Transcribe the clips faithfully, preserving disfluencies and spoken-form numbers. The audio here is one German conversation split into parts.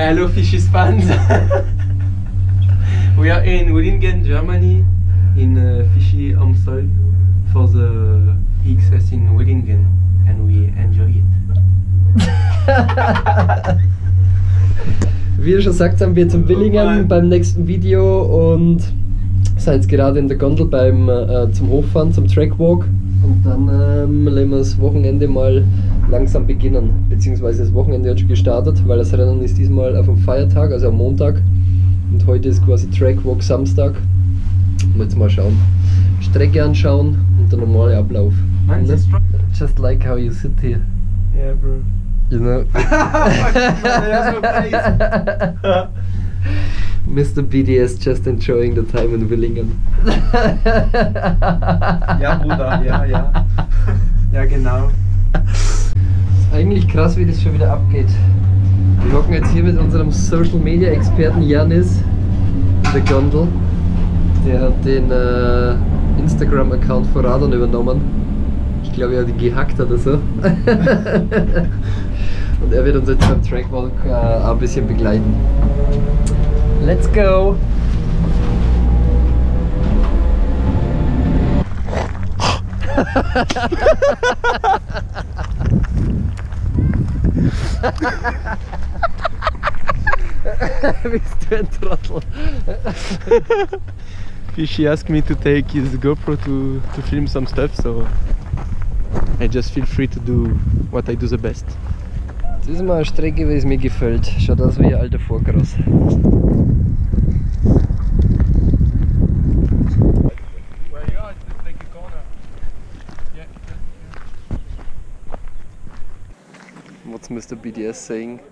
hello Fishies fans. We are in Willingen, Germany, in uh, Fishy Amstel for the E X S in Willingen, and we enjoy it. Wie ihr schon gesagt haben, wir zum Willingen beim nächsten Video und sind jetzt gerade in der Gondel beim äh, zum Hochfahren, zum Trackwalk. Und dann ähm, lassen wir das Wochenende mal langsam beginnen. Beziehungsweise das Wochenende hat schon gestartet, weil das Rennen ist diesmal auf dem Feiertag, also am Montag. Und heute ist quasi Trackwalk Samstag. Und jetzt mal schauen. Strecke anschauen und der normale Ablauf. Ne? Just like how you sit here. Yeah, bro. You know? Mister B D S just enjoying the time in Willingen. Ja, Bruder, ja, ja. Ja, genau. Ist eigentlich krass, wie das schon wieder abgeht. Wir hocken jetzt hier mit unserem Social Media Experten Janis in der Gondel. Der hat den äh, Instagram-Account von Radon übernommen. Ich glaube, er hat ihn gehackt oder so. Und er wird uns jetzt beim Trackwalk äh, auch ein bisschen begleiten. Let's go! Bist du ein Trottel? Fishy asked me to take his GoPro to, to film some stuff, so I just feel free to do what I do the best. Das ist mal eine Strecke, wie es mir gefällt. Schaut aus wie ein alter Vorcross. What's Mister B D S saying?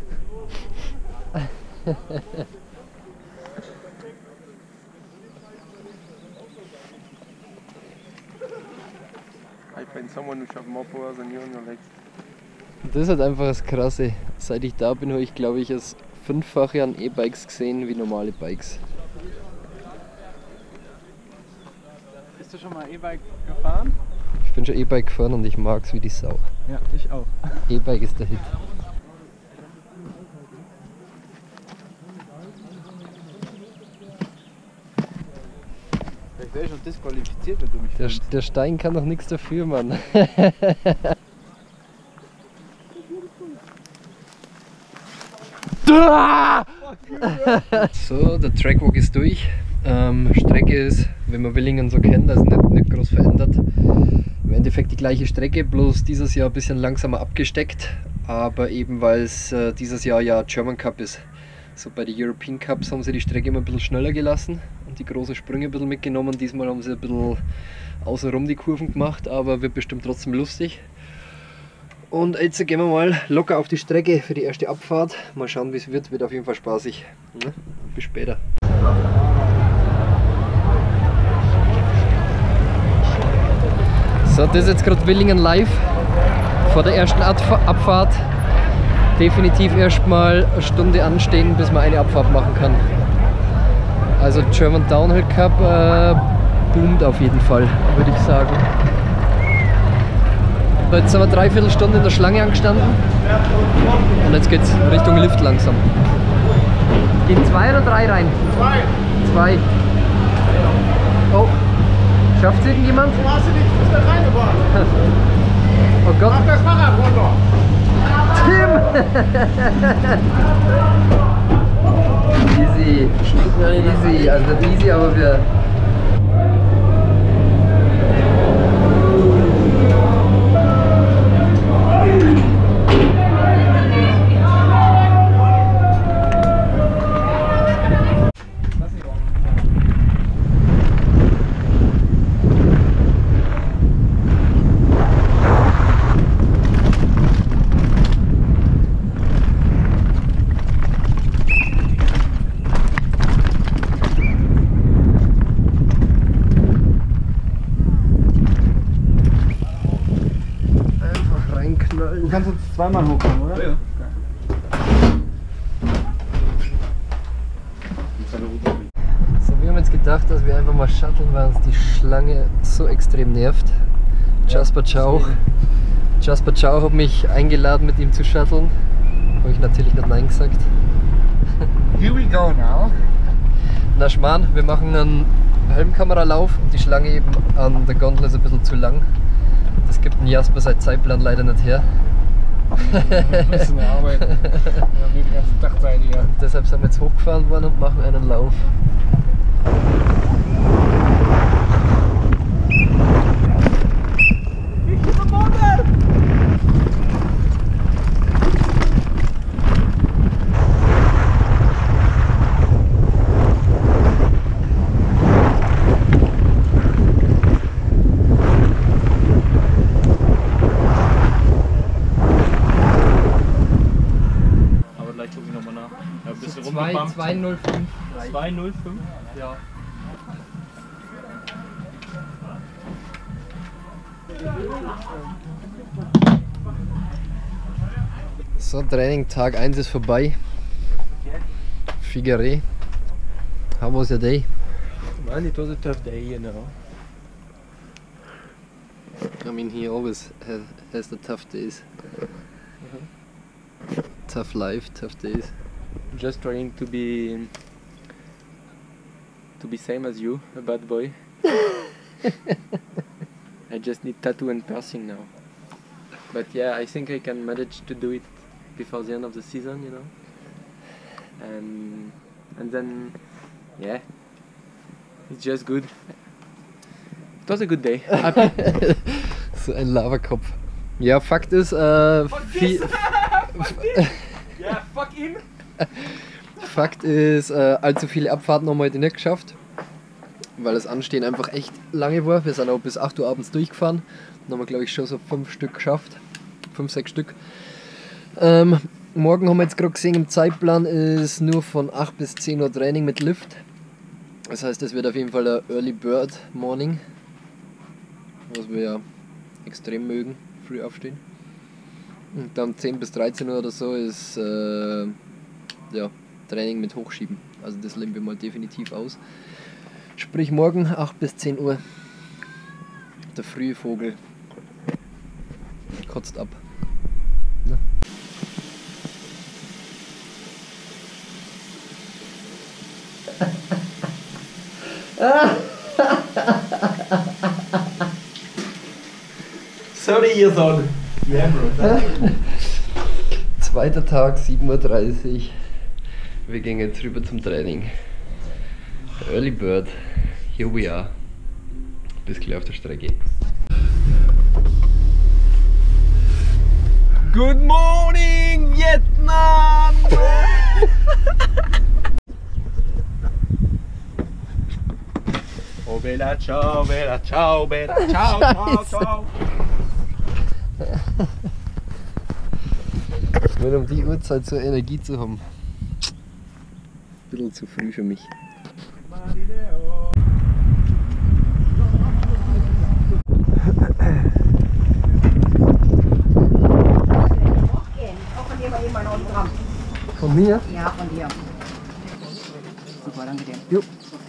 I find someone who have more power than you on your legs. Das ist halt einfach das Krasse. Seit ich da bin, habe ich glaube ich das Fünffache an E-Bikes gesehen wie normale Bikes. Bist du schon mal E-Bike gefahren? Ich bin schon E-Bike gefahren und ich mag es wie die Sau. Ja, ich auch. E-Bike ist der Hit. Ich wäre schon disqualifiziert, wenn du mich Der, filmst. der Stein kann doch nichts dafür, Mann. So, der Trackwalk ist durch. Ähm, Strecke ist, wenn man Willingen so kennt, also nicht, nicht groß verändert. Im Endeffekt die gleiche Strecke, bloß dieses Jahr ein bisschen langsamer abgesteckt. Aber eben weil es äh, dieses Jahr ja German Cup ist. So bei den European Cups haben sie die Strecke immer ein bisschen schneller gelassen und die großen Sprünge ein bisschen mitgenommen. Diesmal haben sie ein bisschen außenrum die Kurven gemacht, aber wird bestimmt trotzdem lustig. Und jetzt gehen wir mal locker auf die Strecke für die erste Abfahrt. Mal schauen, wie es wird. Wird auf jeden Fall spaßig. Ja, bis später. So, das ist jetzt gerade Willingen live vor der ersten Abfahrt. Definitiv erstmal eine Stunde anstehen, bis man eine Abfahrt machen kann. Also German Downhill Cup äh, boomt auf jeden Fall, würde ich sagen. Jetzt sind wir dreiviertel Stunde in der Schlange angestanden und jetzt geht's Richtung Lift langsam. Gehen zwei oder drei rein? Zwei. Zwei. Oh, schafft es irgendjemand? Du hast du nicht bis da reingefahren. Oh Gott. Mach das Fahrrad runter. Tim! Easy. Easy, also nicht easy, aber wir... Du kannst jetzt zweimal hochkommen, oder? Ja, ja. So, wir haben jetzt gedacht, dass wir einfach mal shutteln, weil uns die Schlange so extrem nervt. Jasper Chow. Jasper Chow hat mich eingeladen, mit ihm zu shutteln. Habe ich natürlich nicht Nein gesagt. Here we go now. Na Schmarrn, wir machen einen Helmkameralauf und die Schlange eben an der Gondel ist ein bisschen zu lang. Das gibt ein Jasper seit Zeitplan leider nicht her. Wir müssen arbeiten. Wir haben die ganze Dachzeit hier. Deshalb sind wir jetzt hochgefahren worden und machen einen Lauf. zwei null fünf. zwei null fünf? Ja. So, Training Tag eins ist vorbei. Figure. How was your day? Man, it was a tough day, you know. I mean, he always has, has the tough days. Uh-huh. Tough life, tough days. Just trying to be to be same as you, a bad boy. I just need tattoo and piercing now. But yeah, I think I can manage to do it before the end of the season, you know. And and then yeah, it's just good. It was a good day. Happy. So ein Lavakopf. Ja, Fakt ist, äh, viel, Yeah, fuck him. Fakt ist, äh, allzu viele Abfahrten haben wir heute nicht geschafft, weil das Anstehen einfach echt lange war. Wir sind auch bis acht Uhr abends durchgefahren. Dann haben wir, glaube ich, schon so fünf Stück geschafft. fünf, sechs Stück. Ähm, morgen haben wir jetzt gerade gesehen, im Zeitplan ist nur von acht bis zehn Uhr Training mit Lift. Das heißt, es wird auf jeden Fall ein Early Bird Morning, was wir ja extrem mögen, früh aufstehen. Und dann zehn bis dreizehn Uhr oder so ist äh, ja, Training mit Hochschieben. Also das legen wir mal definitiv aus. Sprich morgen acht bis zehn Uhr. Der frühe Vogel kotzt ab. Ne? thirty years old. Yeah, bro. Zweiter Tag, sieben Uhr dreißig. Wir gehen jetzt rüber zum Training. Early Bird, here we are. Bis gleich auf der Strecke. Good morning, Vietnam! Oh bella ciao, bella ciao, bella ciao, ciao, ciao. Nur um die Uhrzeit so Energie zu haben. Ein bisschen zu früh für mich. Auch von dir war eben ein Autogramm. Von mir? Ja, von dir. Super, danke dir. Jo.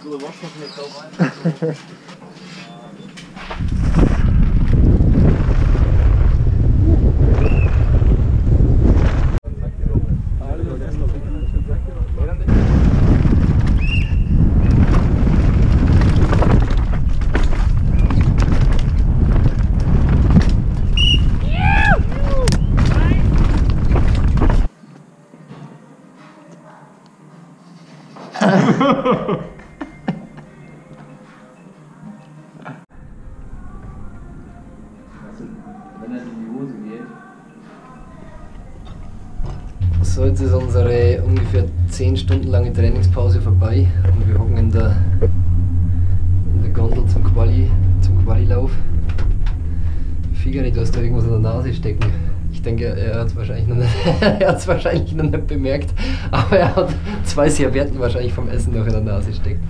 So, jetzt ist unsere ungefähr zehn Stunden lange Trainingspause vorbei und wir hocken in der, in der Gondel zum Quali, zum Qualilauf. Figari, du hast da irgendwas in der Nase stecken. Ich denke, er hat es wahrscheinlich, noch nicht, er hat's wahrscheinlich noch nicht bemerkt, aber er hat zwei Servietten wahrscheinlich vom Essen noch in der Nase stecken.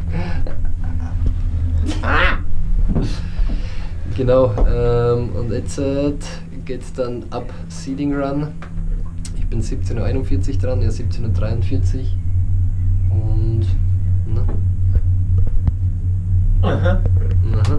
Genau, ähm, und jetzt äh, geht es dann ab Seeding Run. Ich bin siebzehn Uhr einundvierzig dran, er siebzehn Uhr dreiundvierzig und na. Aha. Aha.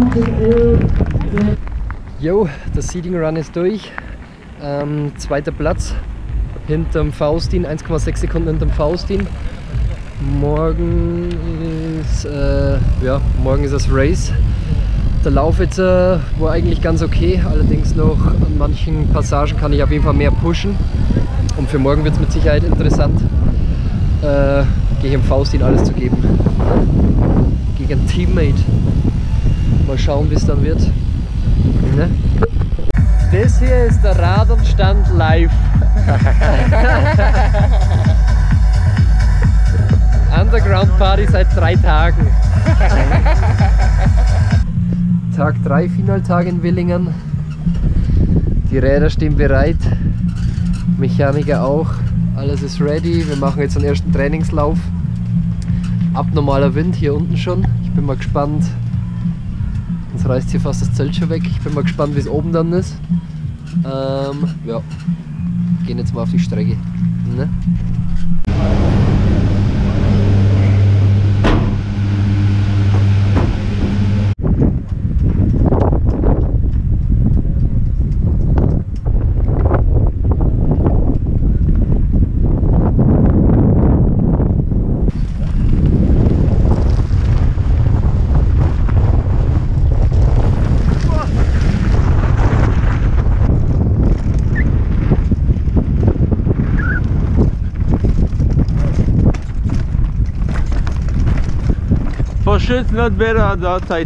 Jo, der Seeding Run ist durch. Ähm, zweiter Platz hinterm Faustin, eins Komma sechs Sekunden hinterm Faustin. Morgen ist, äh, ja, morgen ist das Race. Der Lauf jetzt äh, war eigentlich ganz okay, allerdings noch an manchen Passagen kann ich auf jeden Fall mehr pushen. Und für morgen wird es mit Sicherheit interessant, äh, gegen Faustin alles zu geben. Gegen ein Teammate. Mal schauen, wie es dann wird. Ne? Das hier ist der Radernstand live. Underground Party seit drei Tagen. Tag drei, Finaltag in Willingen. Die Räder stehen bereit, Mechaniker auch. Alles ist ready. Wir machen jetzt den ersten Trainingslauf. Abnormaler Wind hier unten schon. Ich bin mal gespannt. Uns reißt hier fast das Zelt schon weg. Ich bin mal gespannt, wie es oben dann ist. Ähm, ja, gehen jetzt mal auf die Strecke. Ne? For sure it's not better on the outside.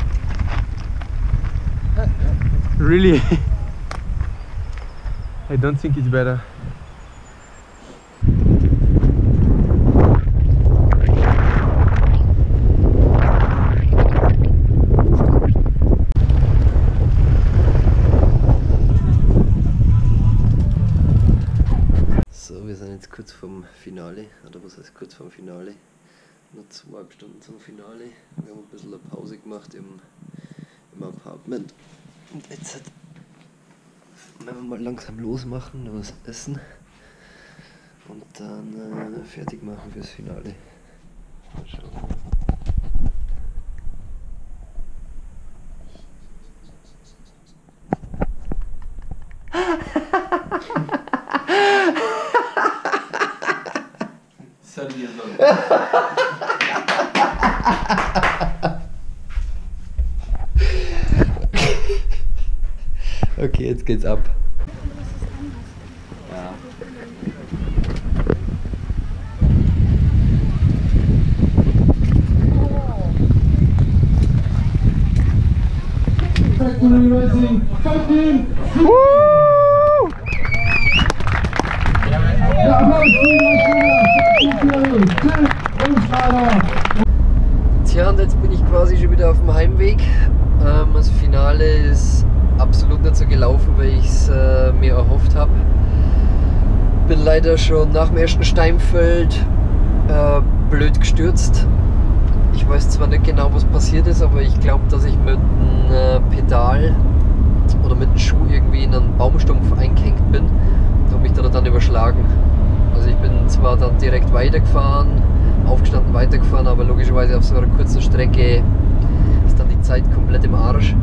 Really? I don't think it's better. So, wir sind jetzt kurz vorm Finale, oder was heißt kurz vorm Finale? Noch zweieinhalb Stunden zum Finale. Wir haben ein bisschen eine Pause gemacht im, im Apartment. Und jetzt werden wir mal langsam losmachen, noch was essen und dann äh, fertig machen fürs Finale. Mal schauen. Okay, jetzt geht's ab. Ja. Tja, und jetzt bin ich quasi schon wieder auf dem Heimweg. Ähm, das Finale ist absolut nicht so gelaufen, wie ich es äh, mir erhofft habe. Bin leider schon nach dem ersten Steinfeld äh, blöd gestürzt. Ich weiß zwar nicht genau, was passiert ist, aber ich glaube, dass ich mit dem äh, Pedal oder mit dem Schuh irgendwie in einen Baumstumpf eingehängt bin und habe mich da dann überschlagen. Also ich bin zwar dann direkt weitergefahren, aufgestanden weitergefahren, aber logischerweise auf so einer kurzen Strecke ist dann die Zeit komplett im Arsch.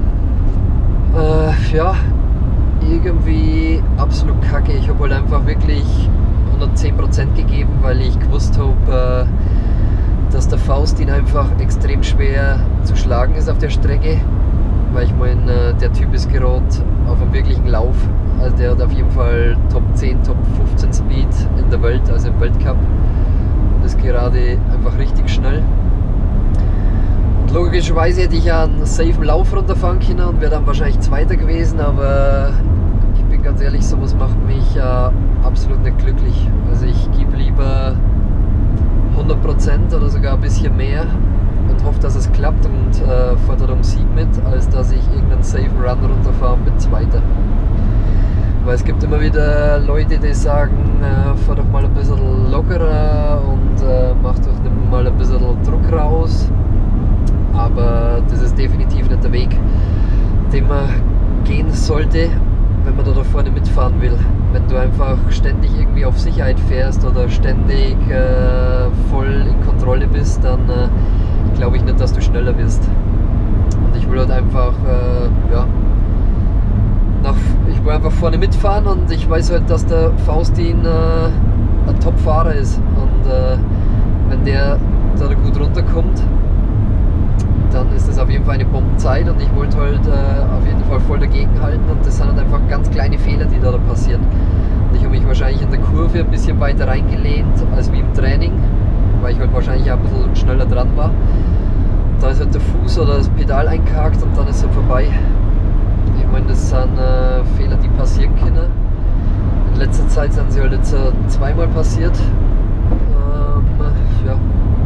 Äh, ja, irgendwie absolut kacke. Ich habe halt einfach wirklich hundertzehn Prozent gegeben, weil ich gewusst habe, äh, dass der Faustin einfach extrem schwer zu schlagen ist auf der Strecke. Weil ich meine, äh, der Typ ist gerade auf einem wirklichen Lauf. Also der hat auf jeden Fall Top zehn, Top fünfzehn Speed in der Welt, also im Weltcup. Und ist gerade einfach richtig schnell. Logischerweise hätte ich ja einen safen Lauf runterfahren können und wäre dann wahrscheinlich Zweiter gewesen, aber ich bin ganz ehrlich, sowas macht mich äh, absolut nicht glücklich. Also ich gebe lieber hundert Prozent oder sogar ein bisschen mehr und hoffe, dass es klappt und äh, fahre da um Sieg mit, als dass ich irgendeinen safen Run runterfahre und bin Zweiter. Weil es gibt immer wieder Leute, die sagen, äh, fahr doch mal ein bisschen lockerer und äh, mach doch mal ein bisschen Druck raus. Aber das ist definitiv nicht der Weg, den man gehen sollte, wenn man da, da vorne mitfahren will. Wenn du einfach ständig irgendwie auf Sicherheit fährst oder ständig äh, voll in Kontrolle bist, dann äh, glaube ich nicht, dass du schneller wirst. Und ich ich will halt einfach, äh, ja, nach, ich will einfach vorne mitfahren und ich weiß halt, dass der Faustin äh, ein Top-Fahrer ist und äh, wenn der da gut runterkommt, dann ist das auf jeden Fall eine Bombenzeit und ich wollte halt äh, auf jeden Fall voll dagegen halten und das sind halt einfach ganz kleine Fehler, die da, da passieren. Und ich habe mich wahrscheinlich in der Kurve ein bisschen weiter reingelehnt als wie im Training, weil ich halt wahrscheinlich auch ein bisschen schneller dran war. Da ist halt der Fuß oder das Pedal eingehakt und dann ist es vorbei. Ich meine, das sind äh, Fehler, die passieren können. In letzter Zeit sind sie halt jetzt äh, zweimal passiert. Ähm, ja.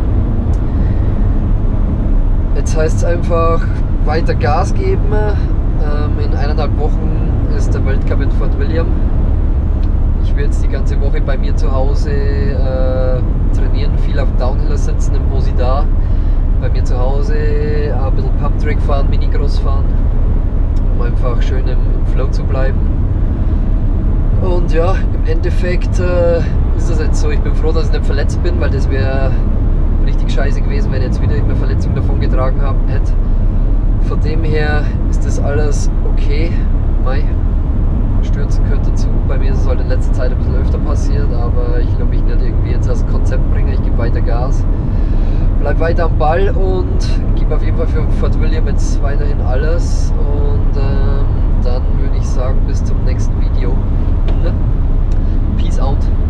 Jetzt heißt es einfach weiter Gas geben. Ähm, in eineinhalb Wochen ist der Weltcup in Fort William. Ich will jetzt die ganze Woche bei mir zu Hause äh, trainieren, viel auf dem Downhiller sitzen im Mosidar. Bei mir zu Hause ein bisschen Pumptrack fahren, Minicross fahren, um einfach schön im, im Flow zu bleiben. Und ja, im Endeffekt äh, ist das jetzt so, ich bin froh, dass ich nicht verletzt bin, weil das wäre richtig scheiße gewesen, wenn ich jetzt wieder eine Verletzung davon getragen haben hätte. Von dem her ist das alles okay. Mei, stürzen gehört dazu. Bei mir ist es halt in letzter Zeit ein bisschen öfter passiert, aber ich will mich nicht irgendwie jetzt als Konzept bringen, ich gebe weiter Gas. Bleib weiter am Ball und gebe auf jeden Fall für Fort William jetzt weiterhin alles und ähm, dann würde ich sagen bis zum nächsten Video. Peace out.